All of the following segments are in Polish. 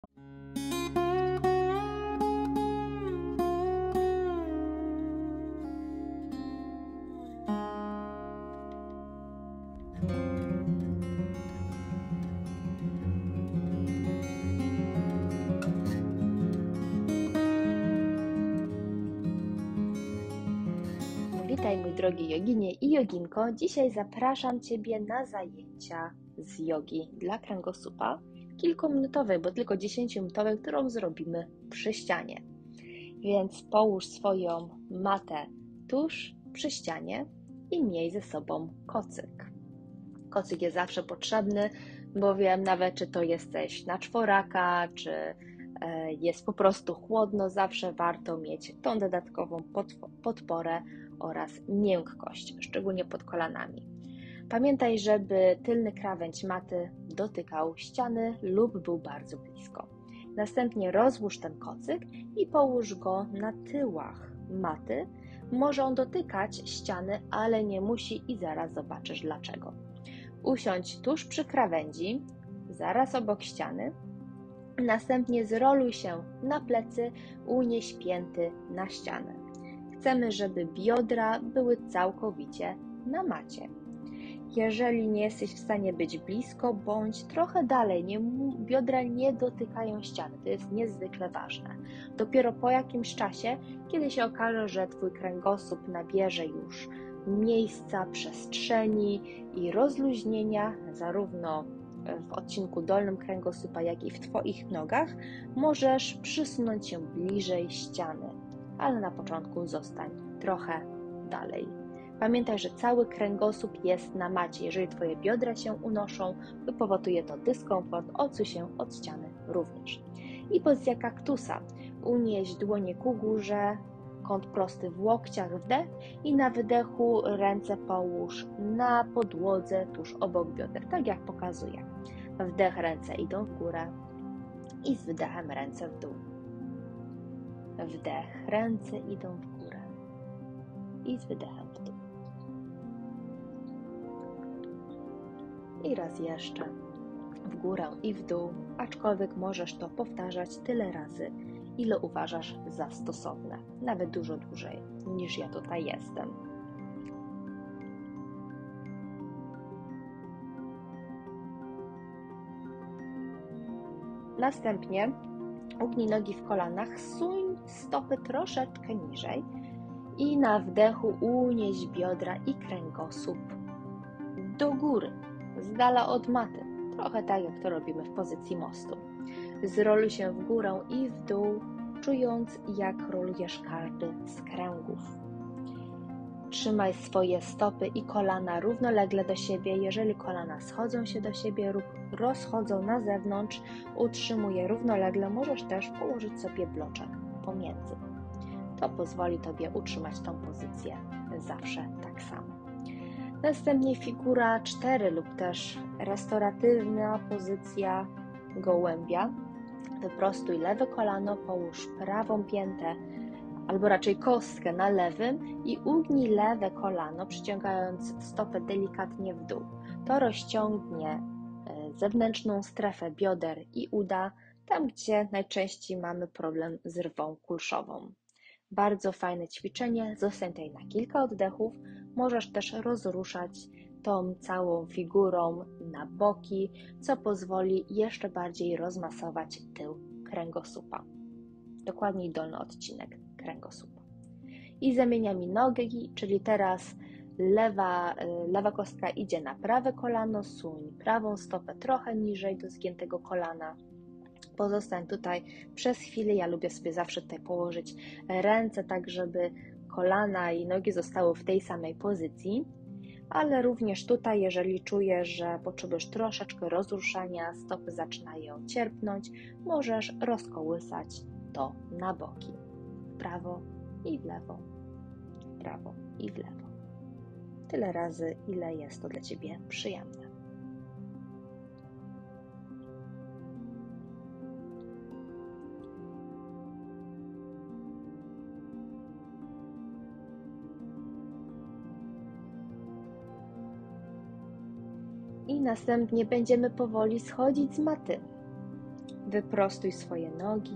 Witaj mój drogi joginie i joginko. Dzisiaj zapraszam Ciebie na zajęcia z jogi dla kręgosłupa. Kilkuminutowej, bo tylko 10-minutowej, którą zrobimy przy ścianie. Więc połóż swoją matę tuż przy ścianie i miej ze sobą kocyk. Kocyk jest zawsze potrzebny, bowiem nawet czy to jesteś na czworaka, czy jest po prostu chłodno, zawsze warto mieć tą dodatkową podporę oraz miękkość, szczególnie pod kolanami. Pamiętaj, żeby tylny krawędź maty dotykał ściany lub był bardzo blisko. Następnie rozłóż ten kocyk i połóż go na tyłach maty. Może on dotykać ściany, ale nie musi i zaraz zobaczysz dlaczego. Usiądź tuż przy krawędzi, zaraz obok ściany. Następnie zroluj się na plecy, unieś pięty na ścianę. Chcemy, żeby biodra były całkowicie na macie. Jeżeli nie jesteś w stanie być blisko, bądź trochę dalej, biodra nie dotykają ściany. To jest niezwykle ważne. Dopiero po jakimś czasie, kiedy się okaże, że Twój kręgosłup nabierze już miejsca, przestrzeni i rozluźnienia, zarówno w odcinku dolnym kręgosłupa, jak i w Twoich nogach, możesz przysunąć się bliżej ściany, ale na początku zostań trochę dalej. Pamiętaj, że cały kręgosłup jest na macie. Jeżeli Twoje biodra się unoszą, to powoduje to dyskomfort, odsuń się od ściany również. I pozycja kaktusa. Unieś dłonie ku górze, kąt prosty w łokciach, wdech i na wydechu ręce połóż na podłodze tuż obok bioder, tak jak pokazuję. Wdech, ręce idą w górę i z wydechem ręce w dół. Wdech, ręce idą w górę i z wydechem w dół. I raz jeszcze w górę i w dół, aczkolwiek możesz to powtarzać tyle razy, ile uważasz za stosowne, nawet dużo dłużej niż ja tutaj jestem. Następnie ugnij nogi w kolanach, suń stopy troszeczkę niżej i na wdechu unieś biodra i kręgosłup do góry, z dala od maty, trochę tak jak to robimy w pozycji mostu. Zroluj się w górę i w dół, czując jak rolujesz każdy z kręgów. Trzymaj swoje stopy i kolana równolegle do siebie. Jeżeli kolana schodzą się do siebie lub rozchodzą na zewnątrz, utrzymuj je równolegle. Możesz też położyć sobie bloczek pomiędzy. To pozwoli Tobie utrzymać tą pozycję zawsze tak samo. Następnie figura 4 lub też restauratywna pozycja gołębia. Wyprostuj lewe kolano, połóż prawą piętę, albo raczej kostkę na lewym i ugnij lewe kolano, przyciągając stopę delikatnie w dół. To rozciągnie zewnętrzną strefę bioder i uda, tam gdzie najczęściej mamy problem z rwą kulszową. Bardzo fajne ćwiczenie, zostań tutaj na kilka oddechów. Możesz też rozruszać tą całą figurą na boki, co pozwoli jeszcze bardziej rozmasować tył kręgosłupa. Dokładniej dolny odcinek kręgosłupa. I zamieniamy nogi, czyli teraz lewa kostka idzie na prawe kolano, suń prawą stopę trochę niżej do zgiętego kolana. Pozostań tutaj przez chwilę. Ja lubię sobie zawsze tutaj położyć ręce, tak żeby kolana i nogi zostały w tej samej pozycji, ale również tutaj, jeżeli czujesz, że potrzebujesz troszeczkę rozruszania, stopy zaczynają cierpnąć, możesz rozkołysać to na boki, w prawo i w lewo, w prawo i w lewo. Tyle razy, ile jest to dla Ciebie przyjemne. I następnie będziemy powoli schodzić z maty. Wyprostuj swoje nogi.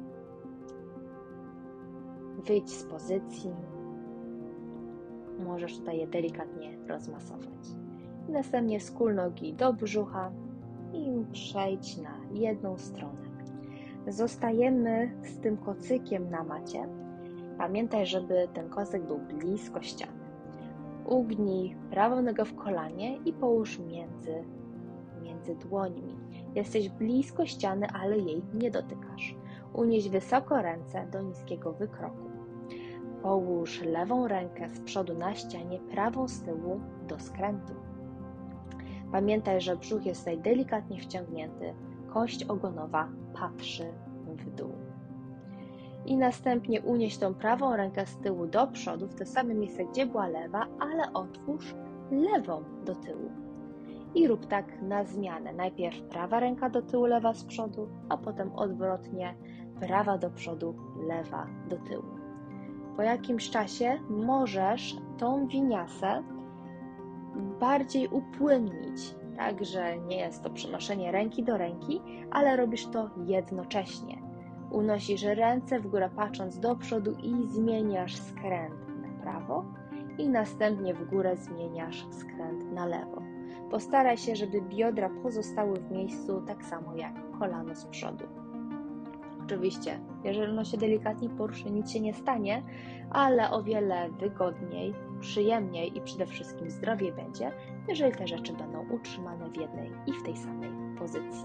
Wyjdź z pozycji. Możesz tutaj je delikatnie rozmasować. I następnie skól nogi do brzucha i przejdź na jedną stronę. Zostajemy z tym kocykiem na macie. Pamiętaj, żeby ten kocyk był blisko ściany. Ugnij prawą nogę w kolanie i połóż między dłońmi. Jesteś blisko ściany, ale jej nie dotykasz. Unieś wysoko ręce do niskiego wykroku. Połóż lewą rękę z przodu na ścianie, prawą z tyłu do skrętu. Pamiętaj, że brzuch jest tutaj delikatnie wciągnięty, kość ogonowa patrzy w dół. I następnie unieś tą prawą rękę z tyłu do przodu, w to same miejsce, gdzie była lewa, ale otwórz lewą do tyłu. I rób tak na zmianę. Najpierw prawa ręka do tyłu, lewa z przodu, a potem odwrotnie, prawa do przodu, lewa do tyłu. Po jakimś czasie możesz tą winiasę bardziej upłynnić, tak, że nie jest to przenoszenie ręki do ręki, ale robisz to jednocześnie. Unosisz ręce w górę, patrząc do przodu i zmieniasz skręt na prawo i następnie w górę zmieniasz skręt na lewo. Postaraj się, żeby biodra pozostały w miejscu tak samo jak kolano z przodu. Oczywiście, jeżeli ono się delikatnie poruszy, nic się nie stanie, ale o wiele wygodniej, przyjemniej i przede wszystkim zdrowiej będzie, jeżeli te rzeczy będą utrzymane w jednej i w tej samej pozycji.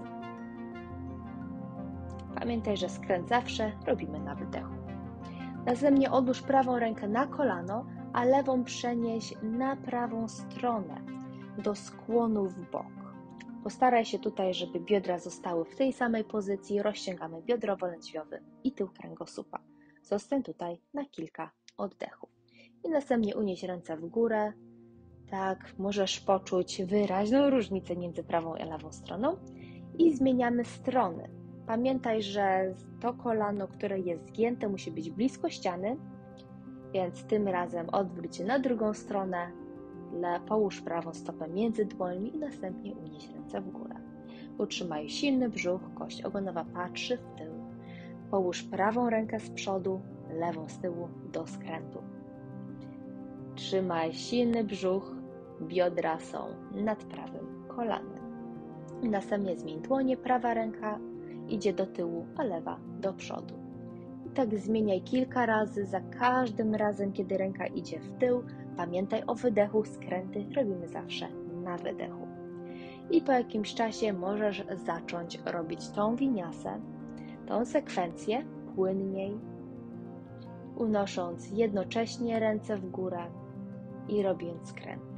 Pamiętaj, że skręt zawsze robimy na wydechu. Następnie odłóż prawą rękę na kolano, a lewą przenieś na prawą stronę, do skłonu w bok. Postaraj się tutaj, żeby biodra zostały w tej samej pozycji. Rozciągamy biodrowo-lędźwiowy i tył kręgosłupa. Zostań tutaj na kilka oddechów. I następnie unieś ręce w górę. Tak, możesz poczuć wyraźną różnicę między prawą a lewą stroną. I zmieniamy strony. Pamiętaj, że to kolano, które jest zgięte, musi być blisko ściany, więc tym razem odwróć się na drugą stronę. Połóż prawą stopę między dłońmi i następnie unieś ręce w górę. Utrzymaj silny brzuch, kość ogonowa patrzy w tył. Połóż prawą rękę z przodu, lewą z tyłu do skrętu. Trzymaj silny brzuch, biodra są nad prawym kolanem. Następnie zmień dłonie, prawa ręka idzie do tyłu, a lewa do przodu. I tak zmieniaj kilka razy, za każdym razem, kiedy ręka idzie w tył, pamiętaj o wydechu, skręty robimy zawsze na wydechu. I po jakimś czasie możesz zacząć robić tą winiasę, tą sekwencję płynniej, unosząc jednocześnie ręce w górę i robiąc skręt.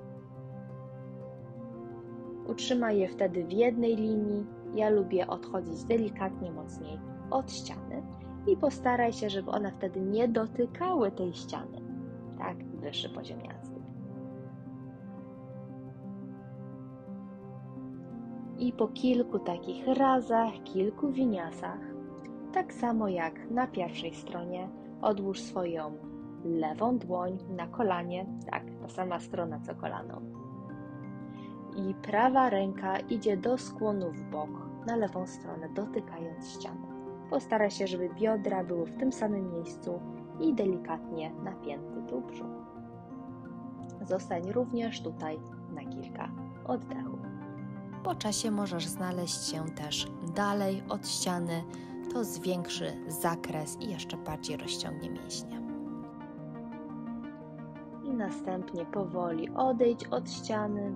Utrzymaj je wtedy w jednej linii. Ja lubię odchodzić delikatnie mocniej od ściany i postaraj się, żeby one wtedy nie dotykały tej ściany. Tak, wyższy poziom jazdy. I po kilku takich razach, kilku winiasach, tak samo jak na pierwszej stronie, odłóż swoją lewą dłoń na kolanie, tak, ta sama strona co kolano. I prawa ręka idzie do skłonu w bok, na lewą stronę, dotykając ściany. Postaraj się, żeby biodra były w tym samym miejscu i delikatnie napięty tył brzuchu. Zostań również tutaj na kilka oddechów. Po czasie możesz znaleźć się też dalej od ściany, to zwiększy zakres i jeszcze bardziej rozciągnie mięśnie. I następnie powoli odejdź od ściany.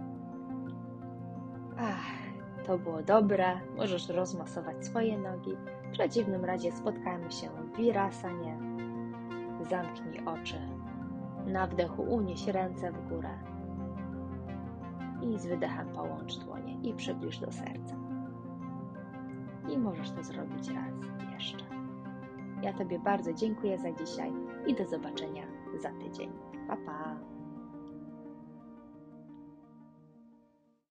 To było dobre, możesz rozmasować swoje nogi. W przeciwnym razie spotkamy się w wirasanie. Zamknij oczy. Na wdechu unieś ręce w górę. I z wydechem połącz dłonie i przybliż do serca. I możesz to zrobić raz jeszcze. Ja Tobie bardzo dziękuję za dzisiaj i do zobaczenia za tydzień. Pa, pa!